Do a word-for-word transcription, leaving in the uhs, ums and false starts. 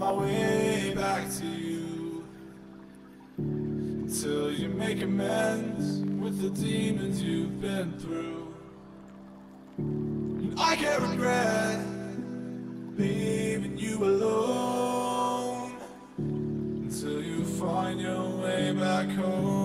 my way back to you, until you make amends with the demons you've been through. And I can't regret leaving you alone, until you find your way back home.